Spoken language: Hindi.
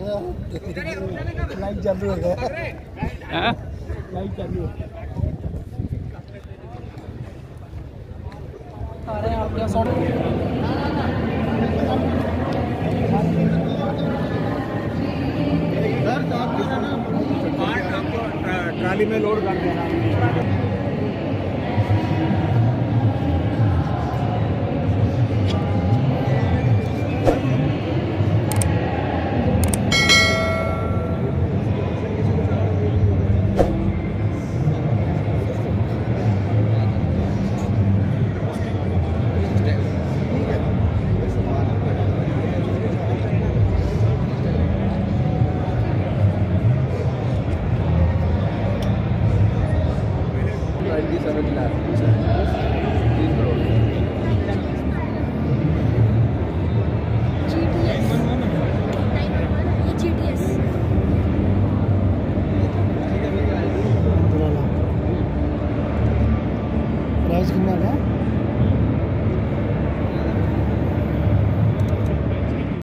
लाइट चालू है, लाइट चालू है। अरे आप क्या सॉरी ट्राली में लोड कर देना। प्राइस कितना है?